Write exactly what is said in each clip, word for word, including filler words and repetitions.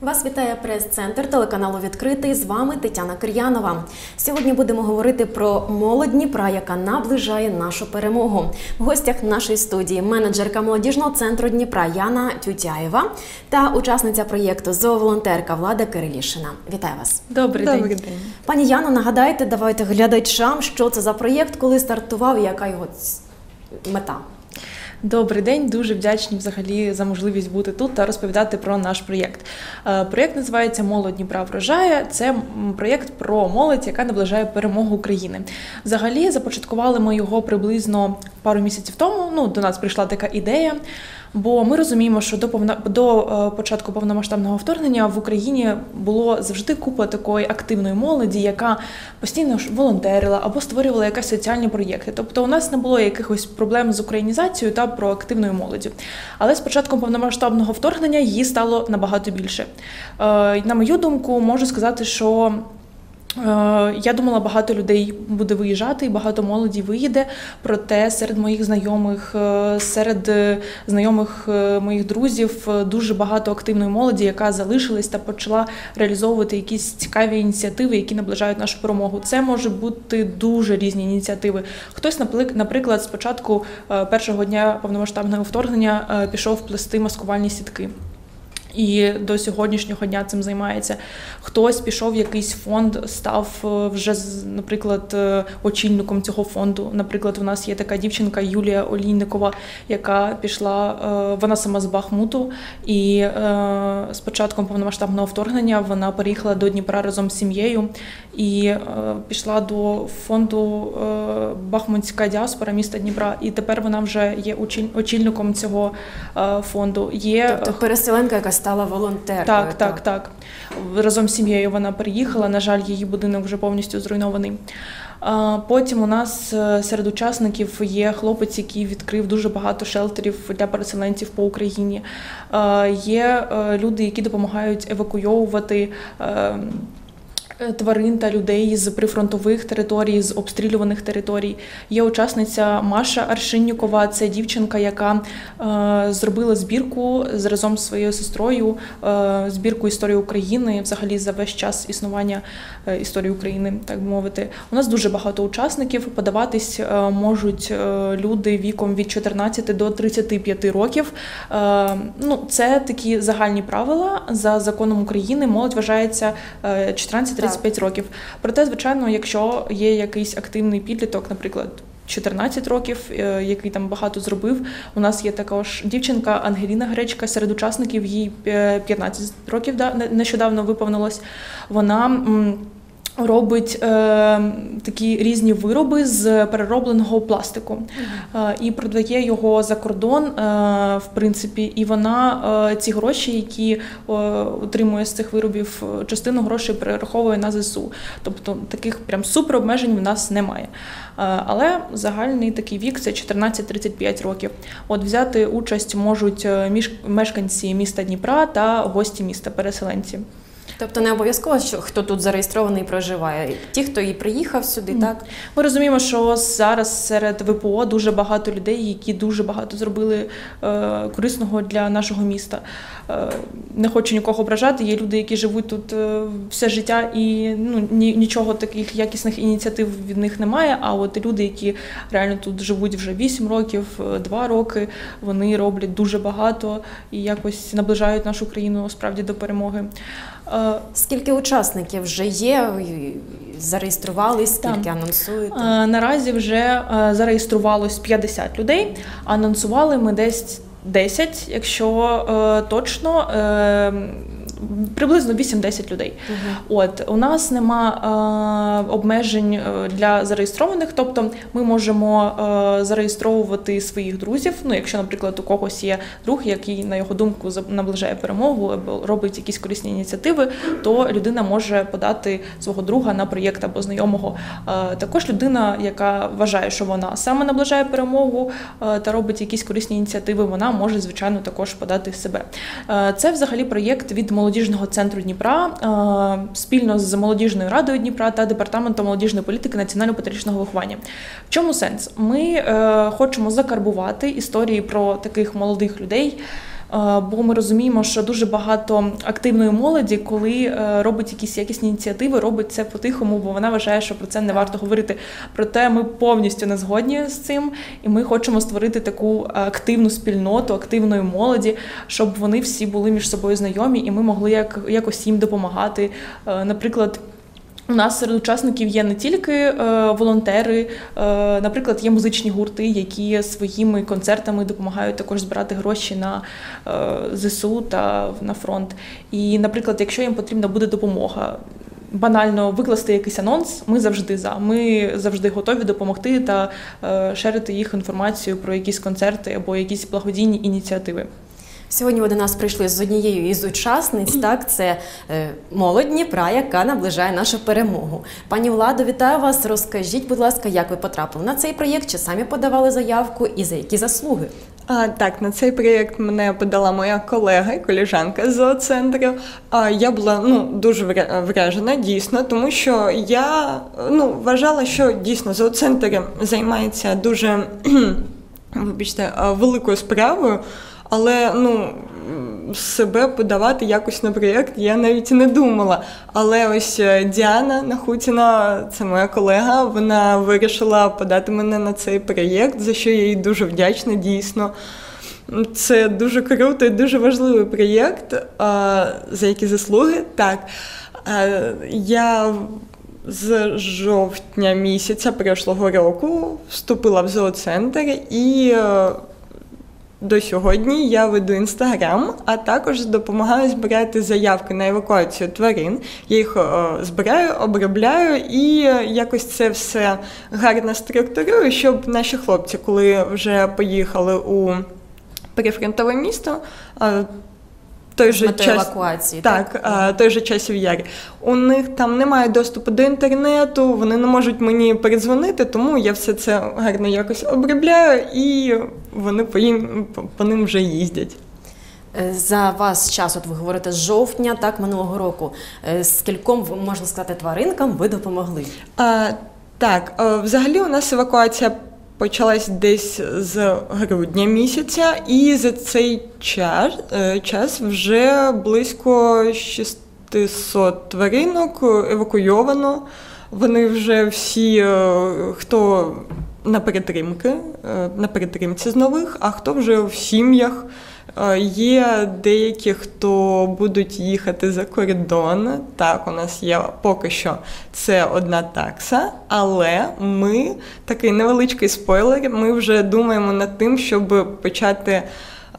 Вас вітає прес-центр телеканалу «Відкритий». З вами Тетяна Кир'янова. Сьогодні будемо говорити про молодь Дніпра, яка наближає нашу перемогу. В гостях нашої студії менеджерка молодіжного центру Дніпра Яна Тютяєва та учасниця проєкту «Зооволонтерка» Влада Кирилішина. Вітаю вас. Добрий, Добрий день. день. Пані Яно, нагадайте, давайте глядачам, що це за проєкт, коли стартував і яка його мета. Добрий день, дуже вдячні взагалі за можливість бути тут та розповідати про наш проєкт. Проєкт називається «Молодь Дніпра врожає». Це проєкт про молодь, яка наближає перемогу України. Взагалі започаткували ми його приблизно пару місяців тому, ну, до нас прийшла така ідея. Бо ми розуміємо, що до, повно, до початку повномасштабного вторгнення в Україні було завжди купа такої активної молоді, яка постійно волонтерила або створювала якісь соціальні проєкти. Тобто у нас не було якихось проблем з українізацією та проактивною молоддю. Але з початком повномасштабного вторгнення її стало набагато більше. На мою думку, можу сказати, що я думала, багато людей буде виїжджати і багато молоді виїде, проте серед моїх знайомих, серед знайомих моїх друзів дуже багато активної молоді, яка залишилась та почала реалізовувати якісь цікаві ініціативи, які наближають нашу перемогу. Це може бути дуже різні ініціативи. Хтось, наприклад, з початку першого дня повномасштабного вторгнення пішов плести маскувальні сітки. І до сьогоднішнього дня цим займається. Хтось пішов в якийсь фонд, став вже, наприклад, очільником цього фонду. Наприклад, у нас є така дівчинка Юлія Олійникова, яка пішла, вона сама з Бахмуту, і з початком повномасштабного вторгнення вона переїхала до Дніпра разом з сім'єю і пішла до фонду «Бахмутська діаспора» міста Дніпра. І тепер вона вже є очільником цього фонду. Є... Тобто переселенка, яка стала волонтеркою. Так, так, так. Разом з сім'єю вона переїхала, на жаль, її будинок вже повністю зруйнований. Потім у нас серед учасників є хлопець, який відкрив дуже багато шелтерів для переселенців по Україні. Є люди, які допомагають евакуйовувати тварин та людей з прифронтових територій, з обстрілюваних територій. Є учасниця Маша Аршиннікова, це дівчинка, яка е, зробила збірку разом з своєю сестрою, е, збірку історії України, взагалі за весь час існування е, історії України, так би мовити. У нас дуже багато учасників, подаватись е, можуть е, люди віком від чотирнадцяти до тридцяти п'яти років. Е, ну, це такі загальні правила. За законом України молодь вважається е, чотирнадцять тридцять п'ять років. Проте, звичайно, якщо є якийсь активний підліток, наприклад, чотирнадцять років, який там багато зробив. У нас є також дівчинка Ангеліна Гречка, серед учасників їй п'ятнадцять років нещодавно виповнилось. Вона робить е, такі різні вироби з переробленого пластику е, і продає його за кордон, е, в принципі, і вона е, ці гроші, які е, отримує з цих виробів, частину грошей перераховує на ЗСУ. Тобто таких прям супер обмежень в нас немає. Е, але загальний такий вік – це чотирнадцять тридцять п'ять років. От взяти участь можуть між, мешканці міста Дніпра та гості міста, переселенці. Тобто не обов'язково, що хто тут зареєстрований і проживає. Ті, хто і приїхав сюди, mm. так? Ми розуміємо, що зараз серед ВПО дуже багато людей, які дуже багато зробили е, корисного для нашого міста. Е, не хочу нікого ображати, є люди, які живуть тут е, все життя і ну, ні, нічого таких якісних ініціатив від них немає, а от люди, які реально тут живуть вже вісім років, два роки, вони роблять дуже багато і якось наближають нашу країну справді до перемоги. Скільки учасників вже є, зареєструвались, скільки так. анонсуєте? Наразі вже зареєструвалось п'ятдесят людей, анонсували ми десь десять, якщо точно, приблизно вісім-десять людей. Угу. От, у нас нема е, обмежень для зареєстрованих, тобто ми можемо е, зареєстровувати своїх друзів. Ну, якщо, наприклад, у когось є друг, який, на його думку, наближає перемогу або робить якісь корисні ініціативи, то людина може подати свого друга на проєкт або знайомого. Е, також людина, яка вважає, що вона саме наближає перемогу е, та робить якісь корисні ініціативи, вона може, звичайно, також подати себе. Е, це взагалі проєкт від молодіжного центру Дніпра спільно з Молодіжною радою Дніпра та Департаментом молодіжної політики національно-патріотичного виховання. В чому сенс? Ми хочемо закарбувати історії про таких молодих людей, Бо ми розуміємо, що дуже багато активної молоді, коли робить якісь якісні ініціативи, робить це по-тихому, бо вона вважає, що про це не варто говорити. Проте ми повністю не згодні з цим, і ми хочемо створити таку активну спільноту, активної молоді, щоб вони всі були між собою знайомі, і ми могли як, якось їм допомагати. Наприклад, у нас серед учасників є не тільки е, волонтери, е, наприклад, є музичні гурти, які своїми концертами допомагають також збирати гроші на е, ЗСУ та на фронт. І, наприклад, якщо їм потрібна буде допомога, банально викласти якийсь анонс, ми завжди за. Ми завжди готові допомогти та е, шерити їх інформацію про якісь концерти або якісь благодійні ініціативи. Сьогодні ви до нас прийшли з однією із учасниць, так, це е, молодь Дніпра, яка наближає нашу перемогу. Пані Владо, вітаю вас. Розкажіть, будь ласка, як ви потрапили на цей проєкт, чи самі подавали заявку і за які заслуги? А, так, на цей проєкт мене подала моя колега і колежанка з зооцентру. А, я була ну, дуже вражена, дійсно, тому що я ну, вважала, що дійсно зооцентр займається дуже вибачте, великою справою, але ну, себе подавати якось на проєкт я навіть і не думала. Але ось Діана Нахутіна, це моя колега, вона вирішила подати мене на цей проєкт, за що я їй дуже вдячна, дійсно. Це дуже круто і дуже важливий проєкт, за які заслуги. Так, я з жовтня місяця прошлого року вступила в зооцентр і до сьогодні я веду інстаграм, а також допомагаю збирати заявки на евакуацію тварин. Я їх збираю, обробляю і якось це все гарно структурую, щоб наші хлопці, коли вже поїхали у прифронтове місто, той же час евакуації, так, так, той же Часів Яр. У них там немає доступу до інтернету, вони не можуть мені передзвонити, тому я все це гарно якось обробляю і вони по, їм, по ним вже їздять. За вас час, от ви говорите, з жовтня, так, минулого року. Скільком, можна сказати, тваринкам ви допомогли? А, так, взагалі у нас евакуація почалась десь з грудня місяця, і за цей час, час вже близько шістсот тваринок евакуйовано. Вони вже всі, хто на перетримки, на перетримці з нових, а хто вже в сім'ях. Є деякі, хто будуть їхати за кордон. Так, у нас є поки що це одна такса, але ми, такий невеличкий спойлер, ми вже думаємо над тим, щоб почати е,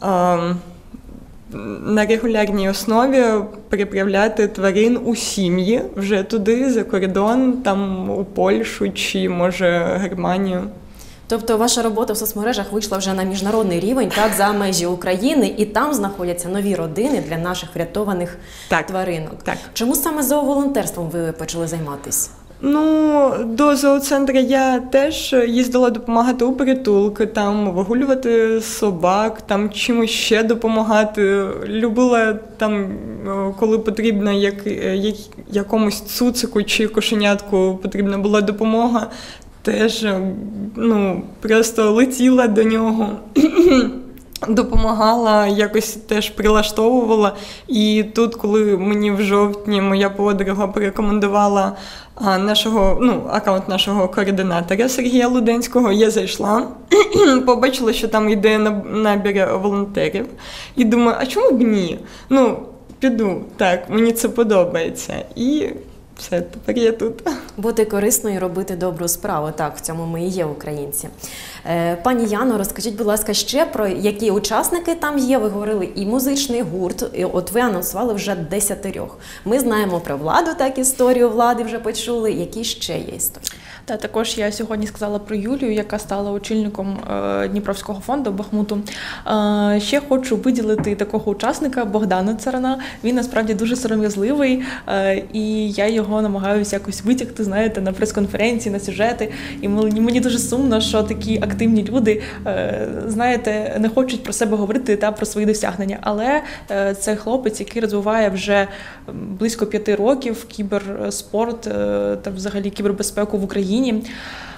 на регулярній основі переправляти тварин у сім'ї вже туди, за кордон, там у Польщу чи, може, Германію. Тобто ваша робота в соцмережах вийшла вже на міжнародний рівень, так, за межі України, і там знаходяться нові родини для наших врятованих так, тваринок. Так. Чому саме зооволонтерством ви почали займатися? Ну, до зооцентру я теж їздила допомагати у притулки, там вигулювати собак, там чимось ще допомагати. Любила там, коли потрібно як, як, якомусь цуцику чи кошенятку потрібна була допомога, теж ну, просто летіла до нього, допомагала, якось теж прилаштовувала. І тут, коли мені в жовтні моя подруга порекомендувала нашого, ну, аккаунт нашого координатора Сергія Луденського, я зайшла, побачила, що там йде набір волонтерів, і думаю, а чому б ні? Ну, піду, так, мені це подобається. І все, тепер я тут. Бути корисною, робити добру справу. Так, в цьому ми і є українці. Пані Яно, розкажіть, будь ласка, ще про які учасники там є. Ви говорили і музичний гурт, і от ви анонсували вже десятирьох. Ми знаємо про Владу, так, історію Влади вже почули. Які ще є історії? Та також я сьогодні сказала про Юлію, яка стала очільником е, Дніпровського фонду Бахмуту. Е, ще хочу виділити такого учасника Богдана Царана. Він насправді дуже сором'язливий, е, і я його намагаюся якось витягти, знаєте, на прес-конференції, на сюжети. І мені, мені дуже сумно, що такі активні люди, е, знаєте, не хочуть про себе говорити та про свої досягнення. Але е, це хлопець, який розвиває вже близько п'яти років кіберспорт е, та взагалі кібербезпеку в Україні.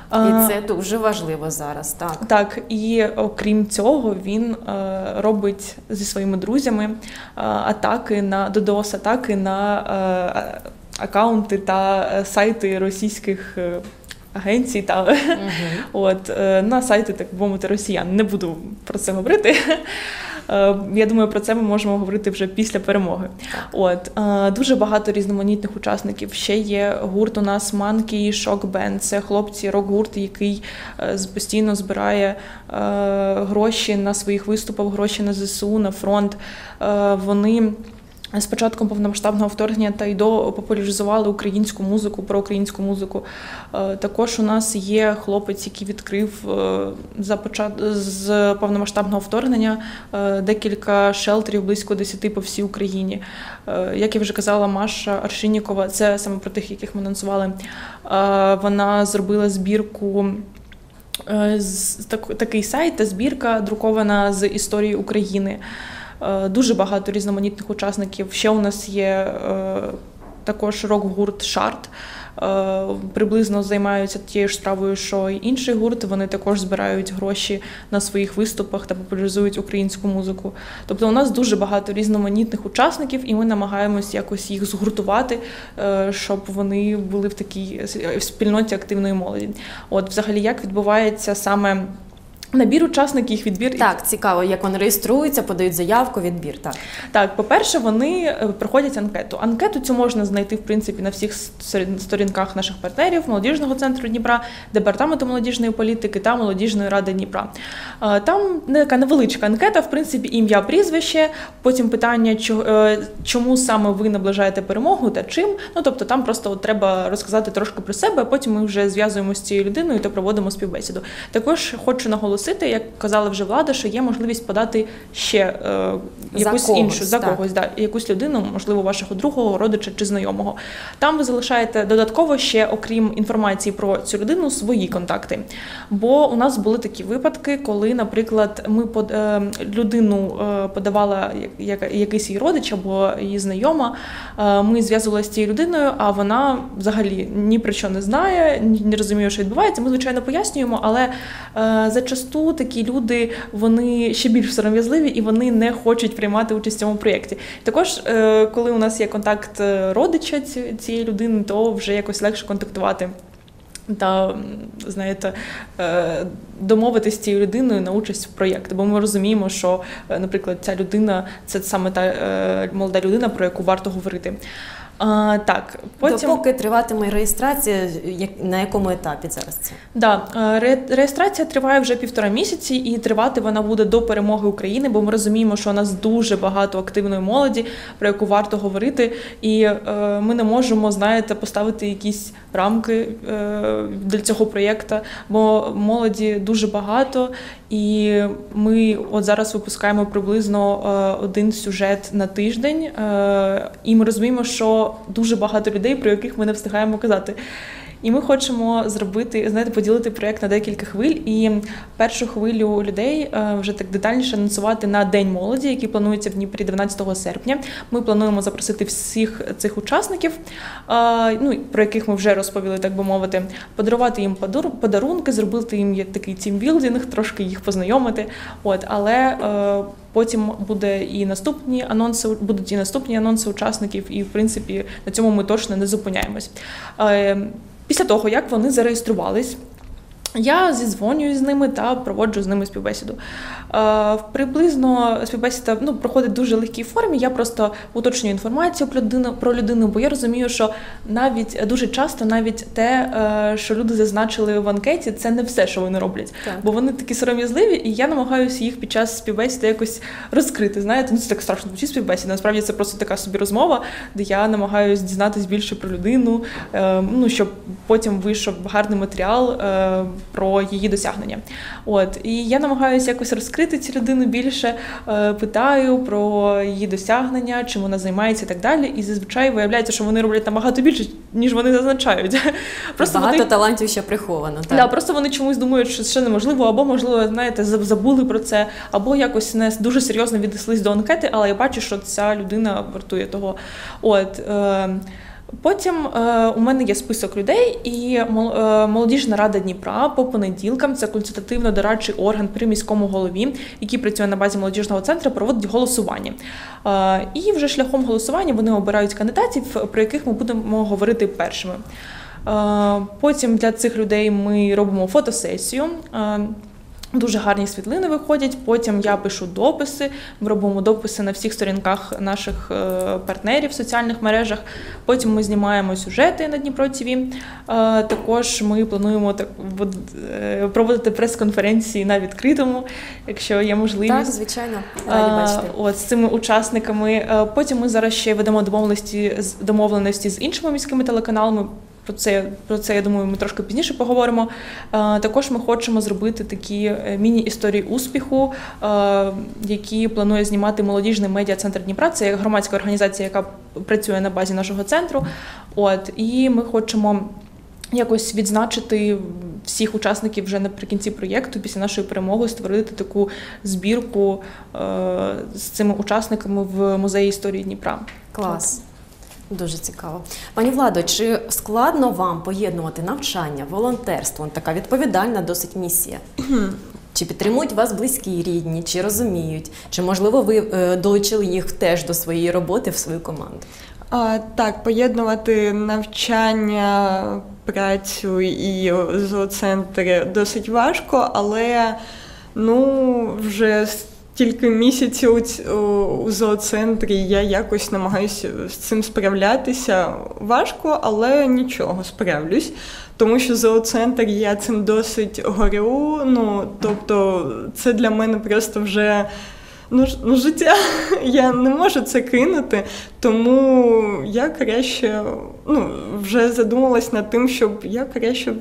І це дуже важливо зараз, так. Так, і окрім цього, він е, робить зі своїми друзями е, атаки на додос-атаки на е, акаунти та сайти російських е, агенцій та угу. От, е, на сайти, так би мовити, росіян. Не буду про це говорити. Я думаю, про це ми можемо говорити вже після перемоги. От, дуже багато різноманітних учасників. Ще є гурт у нас Monkey Shock Band. Це хлопці, рок-гурт, який постійно збирає гроші на своїх виступах, гроші на ЗСУ, на фронт. Вони з початком повномасштабного вторгнення та й до популяризували українську музику, про українську музику. Також у нас є хлопець, який відкрив за почат... з повномасштабного вторгнення декілька шелтерів, близько десяти по всій Україні. Як я вже казала, Маша Аршинікова, це саме про тих, яких ми анонсували, вона зробила збірку, такий сайт та збірка, друкована з історії України. Дуже багато різноманітних учасників. Ще у нас є е, також рок-гурт «Шарт». Е, приблизно займаються тією ж справою, що й інший гурт. Вони також збирають гроші на своїх виступах та популяризують українську музику. Тобто у нас дуже багато різноманітних учасників, і ми намагаємось якось їх згуртувати, е, щоб вони були в такій спільноті активної молоді. От, взагалі, як відбувається саме набір учасників, їх відбір? Так, цікаво, як вони реєструються, подають заявку, відбір, так. Так, по-перше, вони проходять анкету. Анкету цю можна знайти, в принципі, на всіх сторінках наших партнерів, Молодіжного центру Дніпра, Департаменту молодіжної політики та Молодіжної ради Дніпра. Там така невеличка анкета, в принципі, ім'я, прізвище, потім питання, чому саме ви наближаєте перемогу та чим. Ну, тобто там просто от треба розказати трошки про себе, а потім ми вже зв'язуємося з цією людиною та проводимо співбесіду. Також хочу наголосити, як казала вже Влада, що є можливість подати ще е, якусь за когось, іншу, за так. когось, да, якусь людину, можливо, вашого другого, родича чи знайомого. Там ви залишаєте додатково ще, окрім інформації про цю людину, свої контакти. Бо у нас були такі випадки, коли, наприклад, ми под, е, людину е, подавала як, якийсь її родич або її знайома, е, ми зв'язувалися з цією людиною, а вона взагалі ні про що не знає, ні, не розуміє, що відбувається. Ми, звичайно, пояснюємо, але е, зачасту такі люди, вони ще більш сором'язливі і вони не хочуть приймати участь в цьому проєкті. Також, коли у нас є контакт родича цієї людини, то вже якось легше контактувати та, знаєте, домовитися з цією людиною на участь в проєкті. Бо ми розуміємо, що, наприклад, ця людина – це саме та молода людина, про яку варто говорити. А, так, потім... Допоки триватиме реєстрація, на якому етапі зараз це? Да, ре, реєстрація триває вже півтора місяці, і тривати вона буде до перемоги України, бо ми розуміємо, що у нас дуже багато активної молоді, про яку варто говорити, і е, ми не можемо, знаєте, поставити якісь рамки е, для цього проєкту, бо молоді дуже багато, і ми от зараз випускаємо приблизно е, один сюжет на тиждень, е, і ми розуміємо, що дуже багато людей, про яких ми не встигаємо казати. І ми хочемо зробити, знаєте, поділити проєкт на декілька хвиль. І першу хвилю людей вже так детальніше анонсувати на День молоді, який планується в Дніпрі дванадцятого серпня. Ми плануємо запросити всіх цих учасників, ну, про яких ми вже розповіли, так би мовити, подарувати їм подарунки, зробити їм такий тімбілдинг, трошки їх познайомити. От, але потім буде і наступні анонси, будуть і наступні анонси учасників, і, в принципі, на цьому ми точно не зупиняємось. Після того, як вони зареєструвались, я зідзвонюю з ними та проводжу з ними співбесіду. Е, приблизно співбесіда ну, проходить в дуже легкій формі, я просто уточнюю інформацію про людину, про людину, бо я розумію, що навіть дуже часто навіть те, е, що люди зазначили в анкеті, це не все, що вони роблять. Так. Бо вони такі сором'язливі, і я намагаюся їх під час співбесіди якось розкрити. Знаєте, ну це так страшно звучить співбесіда, насправді це просто така собі розмова, де я намагаюся дізнатися більше про людину, е, ну, щоб потім вийшов гарний матеріал е, про її досягнення. От. І я намагаюся якось розкрити цю людину більше, питаю про її досягнення, чим вона займається і так далі. І зазвичай виявляється, що вони роблять набагато більше, ніж вони зазначають. Просто багато вони... талантів ще приховано. Так? Да, просто вони чомусь думають, що це неможливо, або, можливо, знаєте, забули про це, або якось не дуже серйозно віднеслись до анкети, але я бачу, що ця людина вартує того. От, е... Потім е, у мене є список людей, і мол- е, молодіжна рада Дніпра по понеділкам, це консультативно-дорадчий орган при міському голові, який працює на базі молодіжного центру, проводить голосування. Е, і вже шляхом голосування вони обирають кандидатів, про яких ми будемо говорити першими. Е, потім для цих людей ми робимо фотосесію. Е, Дуже гарні світлини виходять, потім я пишу дописи, ми робимо дописи на всіх сторінках наших партнерів в соціальних мережах, потім ми знімаємо сюжети на Дніпро ТВ, також ми плануємо так, проводити прес-конференції на відкритому, якщо є можливість. Так, звичайно, раді бачити. От, з цими учасниками. Потім ми зараз ще ведемо домовленості, домовленості з іншими міськими телеканалами. Про це, про це, я думаю, ми трошки пізніше поговоримо. Також ми хочемо зробити такі міні-історії успіху, які планує знімати молодіжний медіа-центр Дніпра. Це громадська організація, яка працює на базі нашого центру. От, і ми хочемо якось відзначити всіх учасників вже наприкінці проєкту, після нашої перемоги, створити таку збірку з цими учасниками в музеї історії Дніпра. Клас. Дуже цікаво. Пані Владо, чи складно вам поєднувати навчання, волонтерство? Така відповідальна досить місія. Чи підтримують вас близькі, рідні, чи розуміють? Чи, можливо, ви е, долучили їх теж до своєї роботи в свою команду? А, так, поєднувати навчання, працю і зооцентр досить важко, але ну, вже кілька місяців у зооцентрі я якось намагаюся з цим справлятися. Важко, але нічого, справлюсь. Тому що зооцентр, я цим досить горю, ну, тобто це для мене просто вже ну, ну, життя. Я не можу це кинути, тому я краще, ну, вже задумалась над тим, щоб я краще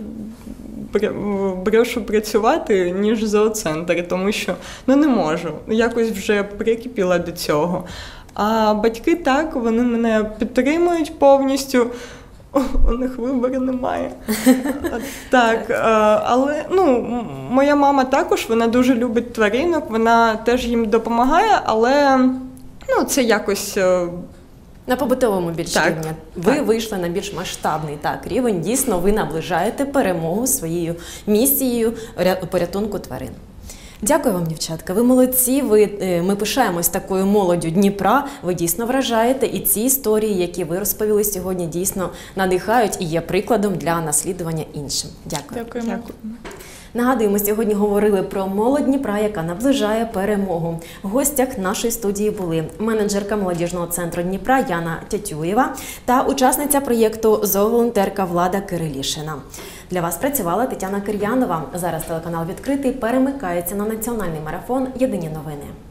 брошу працювати, ніж зооцентр, тому що ну, не можу. Якось вже прикипіла до цього. А батьки так, вони мене підтримують повністю. О, у них вибору немає. Так, але ну, моя мама також, вона дуже любить тваринок, вона теж їм допомагає, але ну, це якось... На побутовому більш так, рівні. Ви так. вийшли на більш масштабний так, рівень. Дійсно, ви наближаєте перемогу своєю місією порятунку тварин. Дякую вам, дівчатка. Ви молодці. Ви, ми пишаємось такою молоддю Дніпра. Ви дійсно вражаєте. І ці історії, які ви розповіли сьогодні, дійсно надихають і є прикладом для наслідування іншим. Дякую. Дякуємо. Дякую. Нагадую, ми сьогодні говорили про молодь Дніпра, яка наближає перемогу. В гостях нашої студії були менеджерка молодіжного центру Дніпра Яна Тятюєва та учасниця проєкту «Зооволонтерка» Влада Кирилішина. Для вас працювала Тетяна Кир'янова. Зараз телеканал «Відкритий» перемикається на національний марафон «Єдині новини».